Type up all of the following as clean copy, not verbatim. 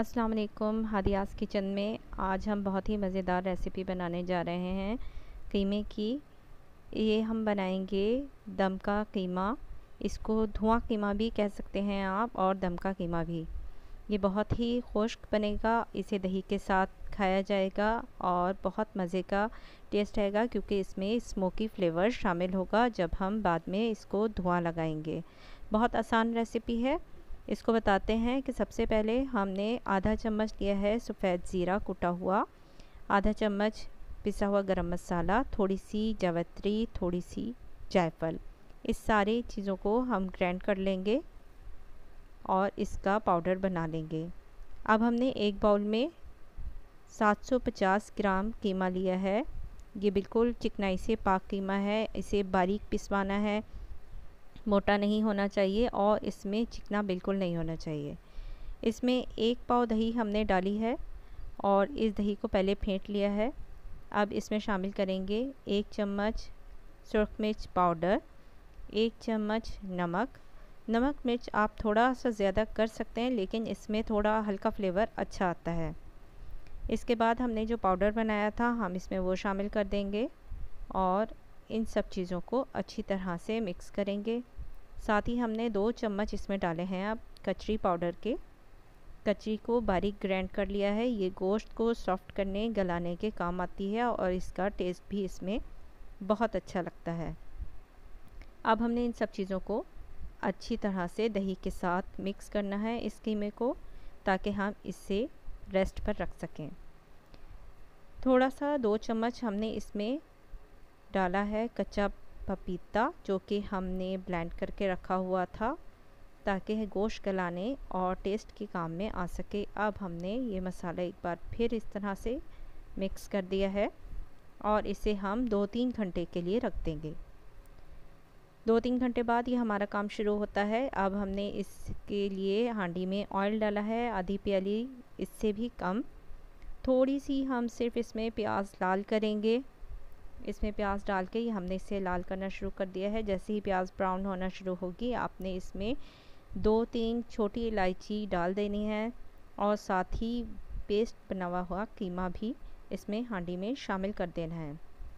अस्सलाम वालेकुम। हादियास किचन में आज हम बहुत ही मज़ेदार रेसिपी बनाने जा रहे हैं कीमे की। ये हम बनाएंगे दम का कीमा। इसको धुआं कीमा भी कह सकते हैं आप, और दम का कीमा भी। ये बहुत ही खुश्क बनेगा, इसे दही के साथ खाया जाएगा और बहुत मज़े का टेस्ट आएगा क्योंकि इसमें स्मोकी फ्लेवर शामिल होगा जब हम बाद में इसको धुआं लगाएंगे। बहुत आसान रेसिपी है। इसको बताते हैं कि सबसे पहले हमने आधा चम्मच लिया है सफ़ेद ज़ीरा कुटा हुआ, आधा चम्मच पिसा हुआ गरम मसाला, थोड़ी सी जावित्री, थोड़ी सी जायफल। इस सारी चीज़ों को हम ग्राइंड कर लेंगे और इसका पाउडर बना लेंगे। अब हमने एक बाउल में 750 ग्राम कीमा लिया है। ये बिल्कुल चिकनाई से पाक कीमा है। इसे बारीक पिसवाना है, मोटा नहीं होना चाहिए और इसमें चिकना बिल्कुल नहीं होना चाहिए। इसमें 1 पाव दही हमने डाली है और इस दही को पहले फेंट लिया है। अब इसमें शामिल करेंगे 1 चम्मच सुरख मिर्च पाउडर, 1 चम्मच नमक। नमक मिर्च आप थोड़ा सा ज़्यादा कर सकते हैं, लेकिन इसमें थोड़ा हल्का फ्लेवर अच्छा आता है। इसके बाद हमने जो पाउडर बनाया था हम इसमें वो शामिल कर देंगे और इन सब चीज़ों को अच्छी तरह से मिक्स करेंगे। साथ ही हमने 2 चम्मच इसमें डाले हैं अब कचरी पाउडर के। कचरी को बारीक ग्राइंड कर लिया है। ये गोश्त को सॉफ्ट करने गलाने के काम आती है और इसका टेस्ट भी इसमें बहुत अच्छा लगता है। अब हमने इन सब चीज़ों को अच्छी तरह से दही के साथ मिक्स करना है इस कीमे को, ताकि हम इसे रेस्ट पर रख सकें। थोड़ा सा 2 चम्मच हमने इसमें डाला है कच्चा पपीता, जो कि हमने ब्लेंड करके रखा हुआ था ताकि गोश्त गलाने और टेस्ट के काम में आ सके। अब हमने ये मसाला एक बार फिर इस तरह से मिक्स कर दिया है और इसे हम 2-3 घंटे के लिए रख देंगे। 2-3 घंटे बाद ये हमारा काम शुरू होता है। अब हमने इसके लिए हांडी में ऑयल डाला है, आधी प्याली, इससे भी कम। थोड़ी सी हम सिर्फ इसमें प्याज लाल करेंगे। इसमें प्याज डाल के हमने इसे लाल करना शुरू कर दिया है। जैसे ही प्याज ब्राउन होना शुरू होगी आपने इसमें 2-3 छोटी इलायची डाल देनी है और साथ ही पेस्ट बना हुआ कीमा भी इसमें हांडी में शामिल कर देना है।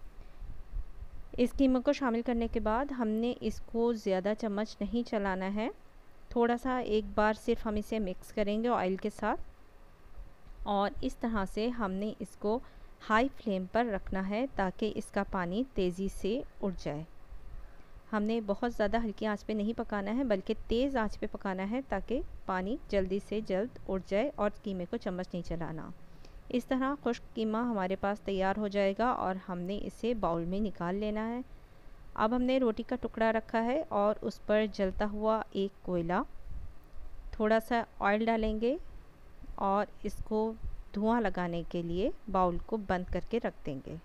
इस कीमा को शामिल करने के बाद हमने इसको ज़्यादा चम्मच नहीं चलाना है। थोड़ा सा एक बार सिर्फ हम इसे मिक्स करेंगे ऑयल के साथ और इस तरह से हमने इसको हाई फ्लेम पर रखना है ताकि इसका पानी तेज़ी से उड़ जाए। हमने बहुत ज़्यादा हल्की आंच पे नहीं पकाना है, बल्कि तेज़ आंच पे पकाना है ताकि पानी जल्दी से जल्द उड़ जाए और कीमे को चम्मच नहीं चलाना। इस तरह खुश्क कीमा हमारे पास तैयार हो जाएगा और हमने इसे बाउल में निकाल लेना है। अब हमने रोटी का टुकड़ा रखा है और उस पर जलता हुआ एक कोयला, थोड़ा सा ऑयल डालेंगे और इसको धुआं लगाने के लिए बाउल को बंद करके रख देंगे।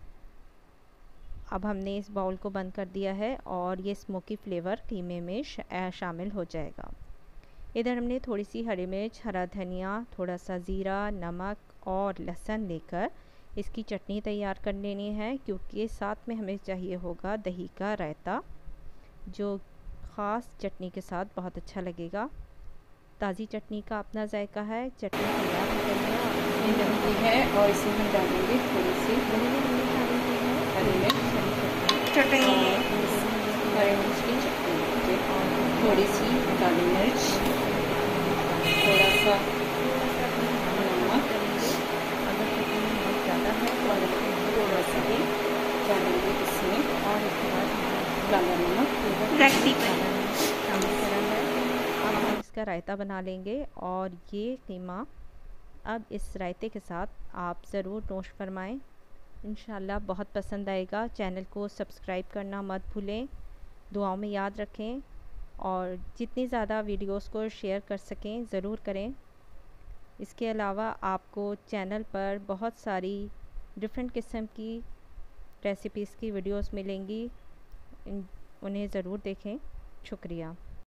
अब हमने इस बाउल को बंद कर दिया है और ये स्मोकी फ्लेवर कीमे में शामिल हो जाएगा। इधर हमने थोड़ी सी हरी मिर्च, हरा धनिया, थोड़ा सा ज़ीरा, नमक और लहसुन लेकर इसकी चटनी तैयार कर लेनी है, क्योंकि साथ में हमें चाहिए होगा दही का रायता, जो ख़ास चटनी के साथ बहुत अच्छा लगेगा। ताज़ी चटनी का अपना जायका है। चटनी तैयार हो गई है और इसमें बनती है और इसे हम डालेंगे थोड़ी सी हरी मिर्च, हरी चटनी, हरी मिर्च की चटनी और थोड़ी सी काली मिर्च, थोड़ा सा नमक, अगर चटनी बहुत ज़्यादा है तो थोड़ा सा ही डालेंगे इसमें और उसके बाद काला नमक शामिल करा है। अब हम इसका रायता बना लेंगे और ये कीमा अब इस रायते के साथ आप ज़रूर नोश फरमाएं। इंशाल्लाह बहुत पसंद आएगा। चैनल को सब्सक्राइब करना मत भूलें, दुआओं में याद रखें और जितनी ज़्यादा वीडियोस को शेयर कर सकें ज़रूर करें। इसके अलावा आपको चैनल पर बहुत सारी डिफरेंट किस्म की रेसिपीज़ की वीडियोस मिलेंगी, उन्हें ज़रूर देखें। शुक्रिया।